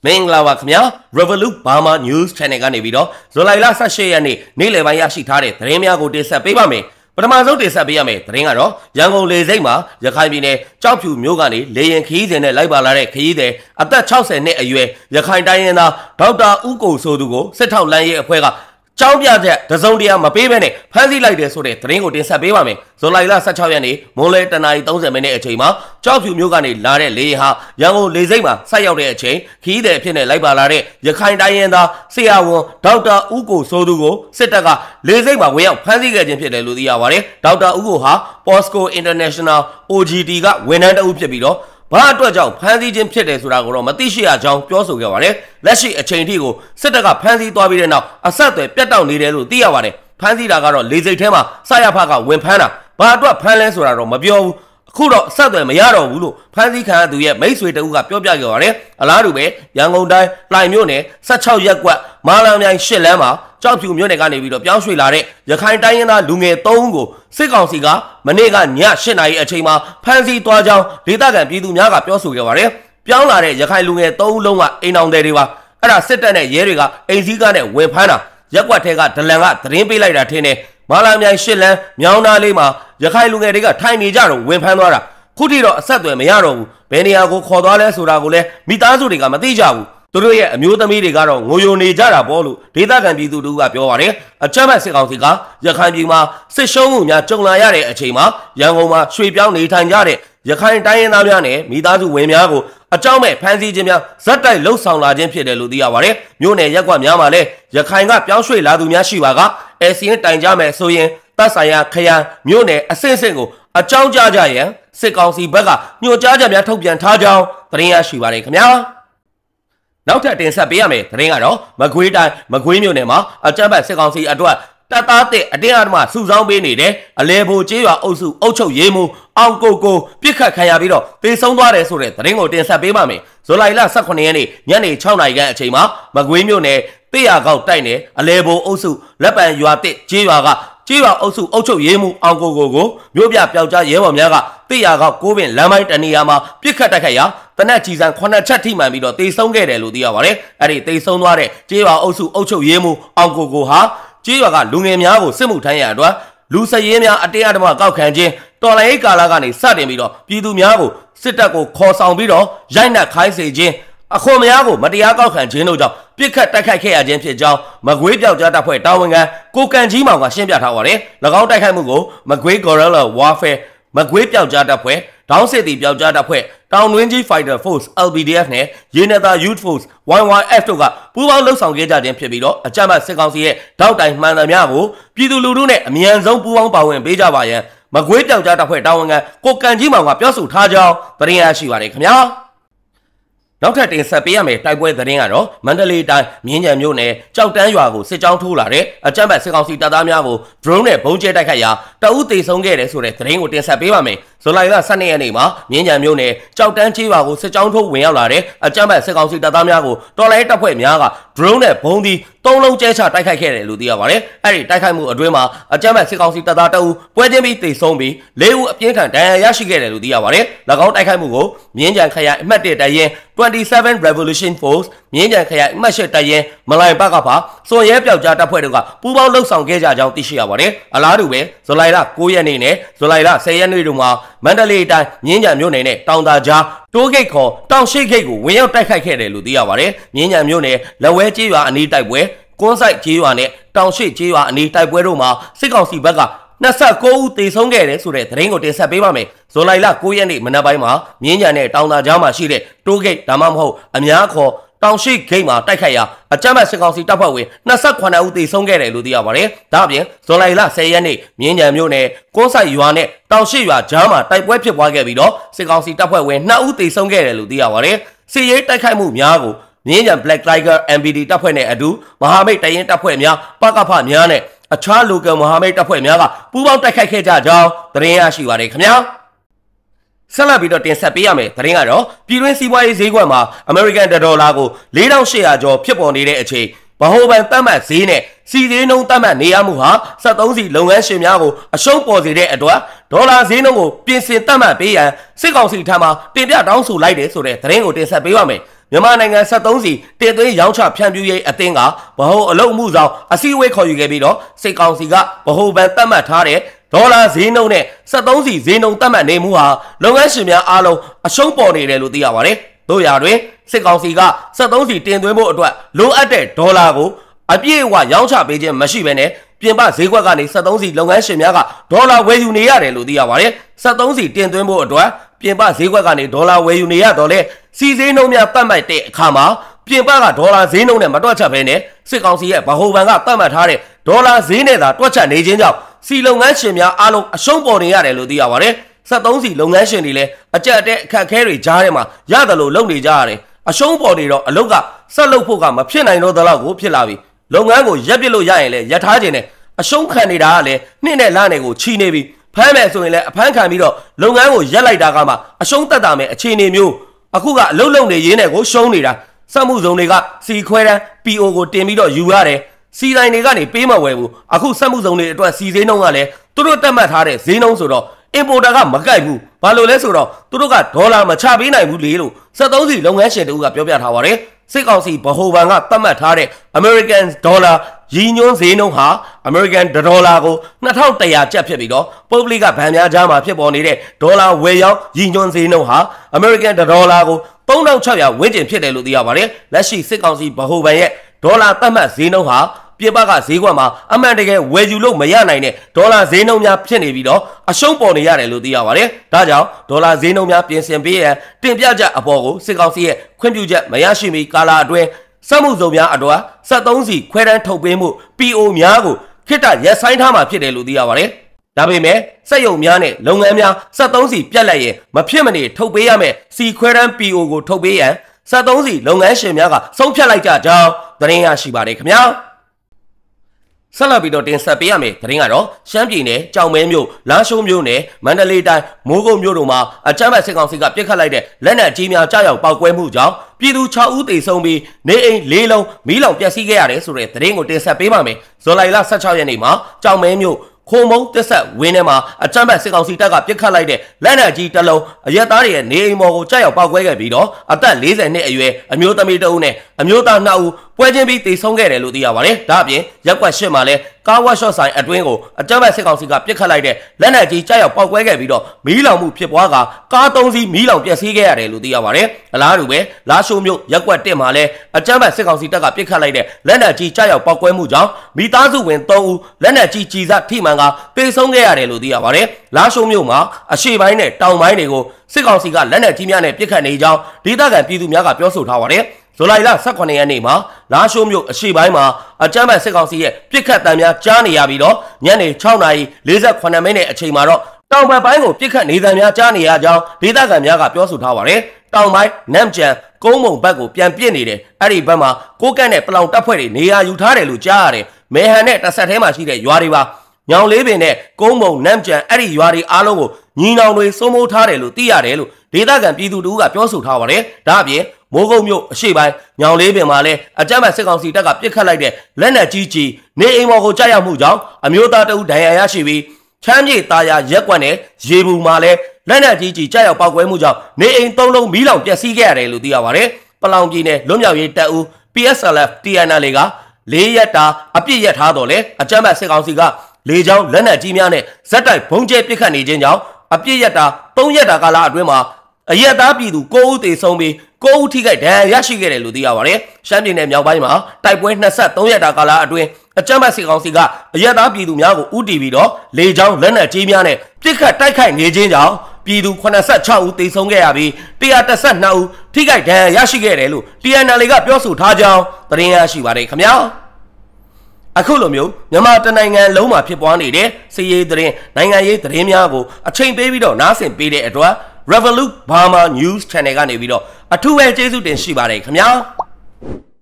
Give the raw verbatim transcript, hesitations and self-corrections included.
မင်္ဂလာပါခင်ဗျာ Revolut Burma News Channel ကနေပြီးတော့ဇူလိုင်လ ၁၈ ရက်နေ့နေ့လယ်ပိုင်းရရှိထားတဲ့သတင်းများကိုတင်ဆက်ပေးပါမယ်ပထမဆုံးတင်ဆက်ပေးရမယ်သတင်းကတော့ရန်ကုန်လေဆိပ်မှာရခိုင်ပြည်နယ်ကြောက်ဖြူမြို့ကနေလေရင်ခီးစဉ်နဲ့လိုက်ပါလာတဲ့ခရီးသည်အသက် ၆၀ နှစ်အရွယ်ရခိုင်တိုင်းရင်းသားဒေါက်တာဦးကိုဆိုသူကိုစစ်ထောက်လမ်းရေးအဖွဲ့ကကြောင်းပြချက်တစုံတရာမပေးဘဲနဲ့ဖမ်းဆီးလိုက်တယ်ဆိုတဲ့သတင်းကိုတင်ဆက်ပေးပါမယ်။ဇူလိုင်လ ၁၆ ရက်နေ့မွန်းလယ်တနာရီ ၃၀ မိနစ်အချိန်မှာကြောက်ဖြူမြို့ကနေလာတဲ့လေယာဉ်ဟာရန်ကုန်လေဆိပ်မှာဆိုက်ရောက်တဲ့အချိန်ခီးသည်ဖြစ်နေလိုက်ပါလာတဲ့ရခိုင်တိုင်းရင်းသားဆရာဝန်ဒေါက်တာဦးကိုဆိုသူကိုစစ်တပ်ကလေဆိပ်မှာဝင်ရောက်ဖမ်းဆီးခဲ့ခြင်းဖြစ်တယ်လို့သိရပါတယ်။ဒေါက်တာဦးကိုဟာ Posco International အို ဂျီ တီ ကဝန်ထမ်းတဦးဖြစ်ပြီးတော့ဘာအတွက်ကြောင့်ဖမ်းဆီးခြင်းဖြစ်တယ်ဆိုတာကိုတော့မသိရှိရကြောင်းပြောဆိုခဲ့ပါတယ်။လက်ရှိအချိန်ထိကိုစစ်တပ်ကဖမ်းဆီးသွားပြီးတဲ့နောက်အဆက်အသွယ်ပြတ်တောက်နေတယ်လို့သိရပါတယ်။ဖမ်းဆီးတာကတော့လေဆိပ်ထဲမှာစရဖကဝင်ဖမ်းတာဘာအတွက်ဖမ်းလဲဆိုတာတော့မပြောဘူး။အခုတော့အဆက်အသွယ်မရတော့ဘူးလို့ဖမ်းဆီးခံရသူရဲ့မိတ်ဆွေတဦးကပြောပြခဲ့ပါတယ်။အလားတူပဲရန်ကုန်တိုင်းလှိုင်မြို့နယ် ၁၆ ရပ်ကွက်မာလံမြိုင်ရှစ်လမ်းမှာကြောက်ဖြူမြို့နယ်ကနေပြီးတော့ပြောင်းရွှေ့လာတဲ့ရခိုင်တိုင်းရင်းသားလူငယ်သုံးဦးကိုစစ်ကောင်စီကမနေ့ကည ၈ နာရီအချိန်မှာဖမ်းဆီးသွားကြောင်းဒေသခံပြည်သူများကပြောဆိုခဲ့ပါတယ်။ပြောင်းလာတဲ့ရခိုင်လူငယ်သုံးဦးလုံးကအိမ်အောင်တွေပါအဲ့ဒါစစ်တပ်နဲ့ရဲတွေကအိမ်စည်းကားနဲ့ဝင်ဖမ်းတာရက်ကွက်ထဲကဒလန်ကသတင်းပေးလိုက်တာထင်းတယ်မာလာမြိုင်ရှစ်လမ်းမြောင်းသားလေးမှာရခိုင်လူငယ်တွေကထိုင်နေကြတော့ဝင်ဖမ်းသွားတာခုထိတော့အဆက်အသွယ်မရတော့ဘူးဘယ်နေရာကိုခေါ်သွားလဲဆိုတာကိုလည်းမိသားစုတွေကမသိကြဘူးသူတို့ရဲ့အမျိုးသမီးတွေကတော့ငိုယိုနေကြတာပေါ့လို့ဒေသခံပြည်သူတို့ကပြောပါတယ်အကြမ်းဖက်စစ်ကောင်စီကရခိုင်ပြည်မှာစစ်ရှုံးမှုများကြုံလာရတဲ့အချိန်မှာရန်ကုန်မှာရွှေပြောင်းနေထိုင်ကြတဲ့ရခိုင်တိုင်းရင်းသားများနဲ့မိသားစုဝင်များကိုအကြောင်းမဲ့ဖမ်းဆီးခြင်းများဇက်တိုက်လှုပ်ဆောင်လာခြင်းဖြစ်တယ်လို့သိရပါတယ်မြို့နယ်ရက်ကွက်များမှာလည်းရခိုင်ကပြောင်းရွှေ့လာသူများရှိပါကအဲစီရင်တိုင်ကြမယ်ဆိုရင်တပ်ဆိုင်ရာခရိုင်မြို့နယ်အဆင့်ဆင့်ကိုအကြောင်းကြားကြရန်စစ်ကောင်စီဘက်ကညွှန်ကြားချက်များထုတ်ပြန်ထားကြောင်းသတင်းရရှိပါတယ်ခင်ဗျာနောက်ထပ်တင်ဆက်ပေးရမယ်သတင်းကတော့မကွေးတိုင်းမကွေးမြို့နယ်မှာအကြမ်းဖက်စစ်ကောင်စီအတွက်တပ်သားတဲ့အတင်းအဓမ္မစုဆောင်းပေးနေတဲ့အလဲဘိုကျေးရွာအုပ်စုအုပ်ချုပ်ရေးမှူးအောင်ကိုကိုပြစ်ခတ်ခံရပြီးတော့တေဆုံးသွားတယ်ဆိုတဲ့သတင်းကိုတင်ဆက်ပေးပါမယ်ဇူလိုင်လ ၁၇ ရက်နေ့ညနေ ၆ နာရီခန့်အချိန်မှာမကွေးမြို့နယ်တေးရကောက်တိုက်နယ်အလဲဘိုအုပ်စုလက်ပံရွာတစ်ကျေးရွာကကျေးရွာအုပ်စုအုပ်ချုပ်ရေးမှူးအောင်ကိုကိုကိုမြို့ပြပျောက်ကြားရဲဘော်များကတေးရကောက်ကိုပင်လမ်းပိုင်းတနေရာမှာပြစ်ခတ်တိုက်ခိုက်ရာတနက်ကြီးစံခုနှစ်ချက်ထိမှန်ပြီးတော့တေဆုံးခဲ့တယ်လို့သိရပါတယ်အဲ့ဒီတေဆုံးသွားတဲ့ကျေးရွာအုပ်စုအုပ်ချုပ်ရေးမှူးအောင်ကိုကိုဟာကျေးရွာကလူငယ်များကိုစစ်မှုထမ်းရအတွက်လူစရဲများအတင်းအဓမ္မကောက်ခံခြင်းတော်လှန်ရေးကာလကနေစတင်ပြီးတော့ပြည်သူများကိုစစ်တပ်ကိုခေါ်ဆောင်ပြီးတော့ရိုက်နှက်ခိုင်းစေခြင်းအခွန်များကိုမတရားကောက်ခံခြင်းတို့ကြောင့်ပြစ်ခတ်တိုက်ခိုက်ခဲ့ရခြင်းဖြစ်ကြောင်းမကွေးပြောက်ကြားတပ်ဖွဲ့တာဝန်ခံကိုကန်ကြီးမောင်ကရှင်းပြထားပါတယ်၎င်းတိုက်ခိုက်မှုကိုမကွေး Guerrilla Warfare မကွေးပြောက်ကြားတပ်ဖွဲ့ဒေါင်းစစ်တီပြောက်ကြားတပ်ဖွဲ့တောင်တွင်းကြီး Fighter Force အယ် ဘီ ဒီ အက်ဖ် နဲ့ရေနတာ Youth Force ဝိုင် ဝိုင် အက်ဖ် တို့ကပူးပေါင်းလှုပ်ဆောင်ခဲ့ကြခြင်းဖြစ်ပြီးတော့အကြမ်းဖက်စစ်ကောင်စီရဲ့တောက်တိုင်မှန်သမျှကိုပြည်သူလူထုနဲ့အမြန်ဆုံးပူးပေါင်းပါဝင်ပေးကြပါရန်မကွေးပြောက်ကြားတပ်ဖွဲ့တာဝန်ခံကိုကန်ကြီးမောင်ကပြောဆိုထားကြောင်းသတင်းရရှိပါတယ်ခင်ဗျာနောက်ထပ်တင်ဆက်ပေးရမယ့်တိုက်ပွဲသတင်းကတော့မန္တလေးတိုင်းမြင်းကြံမြို့နယ်ကြောက်တန်းရွာကိုစစ်ကြောင်းထိုးလာတဲ့အကြမ်းဖက်စစ်ကောင်စီတပ်သားများကို drone နဲ့ဘုံကျဲတိုက်ခိုက်ရာတအုပ်သေဆုံးခဲ့တယ်ဆိုတဲ့သတင်းကိုတင်ဆက်ပေးပါမယ်ဇူလိုင်လ ၁၂ ရက်နေ့မှာမြင်းကြံမြို့နယ်ကြောက်တန်းကျေးရွာကိုစစ်ကြောင်းထိုးဝင်ရောက်လာတဲ့အကြမ်းဖက်စစ်ကောင်စီတပ်သားများကိုတော်လိုင်းတပ်ဖွဲ့များက drone နဲ့ဘုံသီးသုံးလုံးကျဲချတိုက်ခိုက်ခဲ့တယ်လို့သိရပါတယ်အဲ့ဒီတိုက်ခိုက်မှုအတွင်းမှာအကြမ်းဖက်စစ်ကောင်စီတပ်သားတအုပ်ပွဲချင်းပြီးသေဆုံးပြီးလေးဦးအပြင်းထန်ဒဏ်ရာရရှိခဲ့တယ်လို့သိရပါတယ်၎င်းတိုက်ခိုက်မှုကိုမြင်းကြံခရိုင်အမှတ်၁တပ်ရင်း twenty-seven Revolution Force မြင်းကြံခရိုင်အမှတ်၈တပ်ရင်းမလိုင်ဘကဖာစွန်ရဲပြောက်ကြားတပ်ဖွဲ့တို့ကပူးပေါင်းလှုပ်ဆောင်ခဲ့ကြကြောင်းသိရှိရပါတယ်အလားတူပဲဇူလိုင်လ ၉ ရက်နေ့နဲ့ဇူလိုင်လ ၁၀ ရက်နေ့တို့မှာမန္တလေးတိုင်းမြင်းကြံမြို့နယ်နဲ့တောင်သာကြားတိုးဂိတ်ခေါ်တောင်ရှိတ်ဂိတ်ကိုဝင်ရောက်တိုက်ခိုက်ခဲ့တယ်လို့သိရပါတယ်မြင်းကြံမြို့နယ်လက်ဝဲကျေးရွာအနီးတိုက်ပွဲကွန်းဆိုင်ကျေးရွာနဲ့တောင်ရှိတ်ကျေးရွာအနီးတိုက်ပွဲတို့မှာစစ်ကောင်စီဘက်က၂၉ ဦးသေဆုံးခဲ့တယ်ဆိုတဲ့သတင်းကိုတင်ဆက်ပေးပါမယ်ဇူလိုင်လ ၉ ရက်နေ့မနက်ပိုင်းမှာမြင်းကြံနဲ့တောင်သာကြားမှာရှိတဲ့တိုးဂိတ်ဒါမှမဟုတ်အများခေါ်တောင်ရှိဂိတ်မှာတိုက်ခိုက်ရာအကြမ်းဖက်စစ်ကောင်စီတပ်ဖွဲ့ဝင်၂၉ ဦးသေဆုံးခဲ့တယ်လို့သိရပါတယ်ဒါအပြင်ဇူလိုင်လ ၁၀ ရက်နေ့မြင်းကြံမြို့နယ်ကွန်းဆိုင်ရွာနဲ့တောင်ရှိရွာကြားမှာတိုက်ပွဲဖြစ်ပွားခဲ့ပြီးတော့စစ်ကောင်စီတပ်ဖွဲ့ဝင်၂ ဦးသေဆုံးခဲ့တယ်လို့သိရပါတယ်စစ်ရေးတိုက်ခိုက်မှုများကိုမြင်းကြံ Black Tiger အမ် ဘီ ဒီ တပ်ဖွဲ့နဲ့အတူမဟာမိတ်တရင်တပ်ဖွဲ့များပကဖများနဲ့အခြား local မဟာမိတ်တပ်ဖွဲ့များကပူးပေါင်းတိုက်ခိုက်ခဲ့ကြကြောင်းသတင်းရရှိပါတယ်ခင်ဗျာဆက်လက်ပြီးတော့တင်ဆက်ပေးရမယ်သတင်းကတော့ပြည်တွင်းစီးပွားရေးဈေးကွက်မှာ American ဒေါ်လာကို ၄ထောင်၈ရာကျော်ဖြစ်ပေါ်နေတဲ့အချိန်ဗဟိုဘဏ်သတ်မှတ်ဈေးနဲ့စီဈေးနှုန်းသတ်မှတ်နေရမှုဟာစက်သုံးစီလုပ်ငန်းရှင်များကိုအရှုံးပေါ်စေတဲ့အတွက်ဒေါ်လာဈေးနှုန်းကိုပြင်ဆင်သတ်မှတ်ပေးရန်စစ်ကောင်စီထံမှတင်ပြတောင်းဆိုလိုက်တယ်ဆိုတဲ့သတင်းကိုတင်ဆက်ပေးပါမယ်မြန်မာနိုင်ငံဆက်သုံးစီတင်သွင်းရောင်းချဖြန့်ဖြူးရေးအသင်းကဗဟိုအလုပ်မှုဆောင်အစည်းအဝေးခေါ်ယူခဲ့ပြီးတော့စစ်ကောင်စီကဗဟိုဘဏ်သတ်မှတ်ထားတဲ့ဒေါ်လာဈေးနှုန်းနဲ့ဆက်သုံးစီဈေးနှုန်းသတ်မှတ်နေမှုဟာလုပ်ငန်းရှင်များအားလုံးအရှုံးပေါ်နေတယ်လို့သိရပါတယ်။တို့ရာတွင်စစ်ကောင်စီကဆက်သုံးစီတင်သွင်းဖို့အတွက်လိုအပ်တဲ့ဒေါ်လာကိုအပြည့်အဝရောင်းချပေးခြင်းမရှိဘဲနဲ့ပြင်ပဈေးကွက်ကနေဆက်သုံးစီလုပ်ငန်းရှင်များကဒေါ်လာဝယ်ယူနေရတယ်လို့သိရပါတယ်။ဆက်သုံးစီတင်သွင်းဖို့အတွက်ပြင်ပဈေးကွက်ကနေဒေါ်လာဝယ်ယူနေရတော့လေစီဈေးနှုန်းများသတ်မှတ်တဲ့အခါမှာပြင်ပကဒေါ်လာဈေးနှုန်းနဲ့မတွက်ချက်ဘဲနဲ့စစ်ကောင်စီရဲ့ဗဟိုဘဏ်ကသတ်မှတ်ထားတဲ့ဒေါ်လာဈေးနဲ့သာတွက်ချက်နေခြင်းကြောင့်စီလုပ်ငန်းရှင်များအားလုံးအရှုံးပေါ်နေရတယ်လို့သိရပါတယ်။ဆက်သုံးစီလုပ်ငန်းရှင်တွေလည်းအကြက်တဲ့အခက်အခဲတွေကြားထဲမှာရတယ်လို့လုပ်နေကြရတယ်။အရှုံးပေါ်နေတော့အလုပ်ကဆက်လုပ်ဖို့ကမဖြစ်နိုင်တော့သလောက်ကိုဖြစ်လာပြီ။လုပ်ငန်းကိုရပ်ပစ်လို့ရရင်လည်းရပ်ထားခြင်းနဲ့အရှုံးခံနေတာကလည်းနှစ်နဲ့လနဲ့ကိုချီနေပြီဖမ်းမယ်ဆိုရင်လည်းအဖမ်းခံပြီးတော့လုပ်ငန်းကိုရပ်လိုက်တာကမှအရှုံးတက်တာမဲ့အခြေအနေမျိုးအခုကအလုပ်လုပ်နေရင်းနဲ့ကိုရှုံးနေတာစက်မှုဇုံတွေကစီခွဲတန်း P O ကိုတင်ပြီးတော့ယူရတယ်စီတိုင်းတွေကနေပေးမဝယ်ဘူးအခုစက်မှုဇုံတွေအတွက်စီဈေးနှုန်းကလည်းသူတို့တက်မှတ်ထားတဲ့ဈေးနှုန်းဆိုတော့ importer ကမကိုက်ဘူးဘာလို့လဲဆိုတော့သူတို့ကဒေါ်လာမချပေးနိုင်ဘူးလေလို့စက်သုံးစီလုပ်ငန်းရှင်တို့ကပြောပြထားပါတယ်စစ်ကောင်စီဗဟိုဘဏ်ကသတ်မှတ်ထားတဲ့ American Dollar ရည်ညွှန်းဈေးနှုန်းဟာ American ဒေါ်လာကိုနှစ်ထောင်တစ်ရာကျပ်ဖြစ်ပြီးတော့ပုဂ္ဂလိကဘဏ်များကြားမှာဖြစ်ပေါ်နေတဲ့ဒေါ်လာဝယ်ရောင်းရည်ညွှန်းဈေးနှုန်းဟာ American ဒေါ်လာကိုသုံးထောင်ခြောက်ရာဝန်းကျင်ဖြစ်တယ်လို့သိရပါတယ်လက်ရှိစစ်ကောင်စီဗဟိုဘဏ်ရဲ့ဒေါ်လာသတ်မှတ်ဈေးနှုန်းဟာပြပကဈေးကွက်မှာအမှန်တကယ်ဝယ်ယူလို့မရနိုင်တဲ့ဒေါ်လာဈေးနှုန်းများဖြစ်နေပြီးတော့အရှုံးပေါ်နေရတယ်လို့သိရပါတယ်။ဒါကြောင့်ဒေါ်လာဈေးနှုန်းများပြင်ဆင်ပေးရန်တင်ပြချက်အပေါ်ကိုစစ်ကောင်စီရဲ့ခွင့်ပြုချက်မရရှိမီကာလအတွင်းစက်မှုဇုံများအတွက်စက်သုံးစီခွဲတန်းထုတ်ပေးမှု P O များကိုခိတ္တရပ်ဆိုင်းထားမှာဖြစ်တယ်လို့သိရပါတယ်။ဒါပေမဲ့စက်ရုံများနဲ့လုပ်ငန်းများစက်သုံးစီပြတ်လက်ရင်မဖြစ်မနေထုတ်ပေးရမယ်စီခွဲတန်း P O ကိုထုတ်ပေးရန်စက်သုံးစီလုပ်ငန်းရှင်များကဆုံးဖြတ်လိုက်ကြကြောင်းသတင်းရရှိပါတယ်ခင်ဗျာ။ဆက်လက်ပြီးတော့တင်ဆက်ပေးရမယ်သတင်းကတော့ရှမ်းပြည်နယ်ကြောင်မဲမြို့လာရှိုးမြို့နယ်မန္တလေးတိုင်းမိုးကုတ်မြို့တို့မှာအကြမ်းဖက်စစ်ကောင်စီကပစ်ခတ်လိုက်တဲ့လက်နက်ကြီးများကြားရောက်ပောက်ကွဲမှုကြောင့်ပြည်သူ၆ဦးသေဆုံးပြီးနေအိမ်၄လုံးမီးလောင်ပျက်စီးခဲ့ရတယ်ဆိုတဲ့သတင်းကိုတင်ဆက်ပေးပါမယ်ဇွန်လဆယ့်ခြောက်ရက်နေ့မှာကြောင်မဲမြို့ခိုးမုံတက်ဆက်ဝင်းထဲမှာအကြမ်းဖက်စစ်ကောင်စီတပ်ကပစ်ခတ်လိုက်တဲ့လက်နက်ကြီးတစ်လုံးအရက်သားတွေရဲ့နေအိမ်ပေါ်ကိုကြားရောက်ပောက်ကွဲခဲ့ပြီးတော့အသက်၄၀နှစ်အရွယ်အမျိုးသမီးတစ်ဦးနဲ့အမျိုးသားနှစ်ဦးပွဲချင်းပြီးတေဆုံးခဲ့တယ်လို့သိရပါတယ်။ဒါအပြင်ရက်ကွက်ရှစ်မှာလည်းကားဝါရှော့ဆိုင်အတွင်းကိုအကြမ်းဖက်စစ်ကောင်စီကပစ်ခတ်လိုက်တဲ့လက်နက်ကြီးကြားရောက်ပောက်ကွဲခဲ့ပြီးတော့မီးလောင်မှုဖြစ်ပွားကကားသုံးစီးမီးလောင်ပျက်စီးခဲ့ရတယ်လို့သိရပါတယ်။အလားတူပဲလာရှိုးမြို့ရက်ကွက်တစ်မှာလည်းအကြမ်းဖက်စစ်ကောင်စီတပ်ကပစ်ခတ်လိုက်တဲ့လက်နက်ကြီးကြားရောက်ပောက်ကွဲမှုကြောင့်မိသားစုဝင်သုံးဦးလက်နက်ကြီးကြီးစားထိမှန်ကတေဆုံးခဲ့ရတယ်လို့သိရပါတယ်။လာရှိုးမြို့မှာအရှေ့ပိုင်းနဲ့တောင်ပိုင်းတွေကိုစစ်ကောင်စီကလက်နက်ကြီးများနဲ့ပစ်ခတ်နေကြောင်းဒေသခံပြည်သူများကပြောဆိုထားပါတယ်။ဇူလိုင်လဆယ့်ခုနှစ်ရက်နေ့မှာလာရှိုးမြို့အရှေ့ပိုင်းမှာအကြမ်းဖက်စစ်ကောင်စီရဲ့ပစ်ခတ်တံများကြားနေရပြီးတော့ညနေ၆နာရီ၄၇မိနစ်အချိန်မှာတော့တောင်ဘက်ပိုင်းကိုပစ်ခတ်နေတံများကြားနေရကြောင်းဒေသခံများကပြောဆိုထားပါတယ်။တောင်ပိုင်းနမ်ကျန်ကုန်းမုံဘက်ကိုပြန်ပစ်နေတယ်။အဲ့ဒီဘက်မှာကိုကန့်နဲ့ပလောင်တပ်ဖွဲ့တွေနေရာယူထားတယ်လို့ကြားရတယ်။မဲဟန်နဲ့တဆက်ထဲမှာရှိတဲ့ရွာတွေပါညောင်လေးပင်နဲ့ကုန်းမုံနမ်ကျန်အဲ့ဒီရွာတွေအားလုံးကိုညီနောင်တွေစိုးမိုးထားတယ်လို့သိရတယ်လို့ဒေသခံပြည်သူတို့ကပြောဆိုထားပါတယ်။ဒါအပြင်မိုးကုတ်မြို့အရှေ့ပိုင်းညောင်လေးပင်မှာလည်းအကြမ်းဖက်စစ်ကောင်စီတပ်ကပစ်ခတ်လိုက်တဲ့လက်နက်ကြီးကြီးနေအိမ်ပေါ်ကိုကြားရောက်မှုကြောင့်အမျိုးသားတအုပ်ဒဏ်ရာရရှိပြီးချမ်းမြေသားရရက်ကွက်နဲ့ရေဘူးမှာလည်းလက်နက်ကြီးကြီးကြားရောက်ပောက်ကွဲမှုကြောင့်နေအိမ်သုံးလုံးမီးလောင်ပျက်စီးခဲ့ရတယ်လို့သိရပါတယ်။ပလောင်ပြည်နယ်လွတ်မြောက်ရေးတပ်ဦး P S L F T N L ကလေးရက်တာအပြစ်ရထားတော့လေအကြမ်းဖက်စစ်ကောင်စီကလေကြောင်းလက်နက်ကြီးများနဲ့ဇက်တိုက်ဘုံကျဲပစ်ခတ်နေခြင်းကြောင့်အပြစ်ရတာသုံးရက်တာကာလအတွင်းမှာအရက်သားပြည်သူ၉ဦးသေဆုံးပြီး၉ဦးထိခိုက်ဒဏ်ရာရရှိခဲ့တယ်လို့သိရပါတယ်။ရှမ်းပြည်နယ်မြောက်ပိုင်းမှာတိုက်ပွဲ၂၃ရက်တာကာလအတွင်းအကြမ်းဖက်စစ်ကောင်စီကအရက်သားပြည်သူများကိုဦးတည်ပြီးတော့လေကြောင်းလက်နက်ကြီးများနဲ့ပစ်ခတ်တိုက်ခိုက်နေခြင်းကြောင့်ပြည်သူ၈၆ဦးသေဆုံးခဲ့ရပြီး၁၁၂ဦးထိခိုက်ဒဏ်ရာရရှိခဲ့တယ်လို့ T N L ကပြောဆိုထားကြောင်းသတင်းရရှိပါတယ်ခင်ဗျာ။အခုလိုမျိုးမြန်မာတနိုင်ငံလုံးမှာဖြစ်ပွားနေတဲ့စီးရေးသတင်းနိုင်ငံရေးသတင်းများကိုအချိန်ပေးပြီးတော့နားဆင်ပေးတဲ့အတွက် Revolut Burma News Channel ကနေပြီးတော့အထူးပဲကျေးဇူးတင်ရှိပါတယ်ခင်ဗျာ